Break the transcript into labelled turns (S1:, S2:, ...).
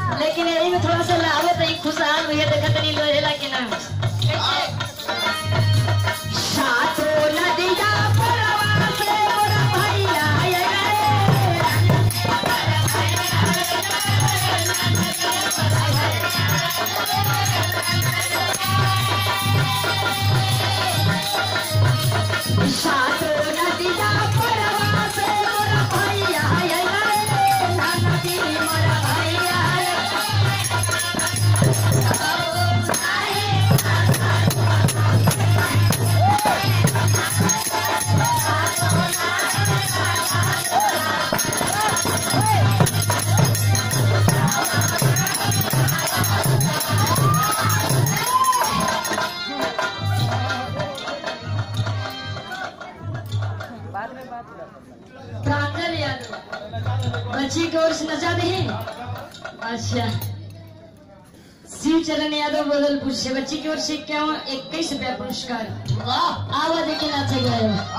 S1: लेकिन यही में थोड़ा सा लावत है खुशहाल भैया देखत नहीं लोहेला के नाम सातो नदिया परवा से मोरा भैया सातो नदिया परवा से मोरा भैया नदी मोरा भैया प्रांजल यादव बच्ची की ओर से नचा दे। अच्छा शिव चरण यादव बदलपुर से बच्ची की ओर से क्या 21 रुपया पुरस्कार। आवा देखे नाचा गया।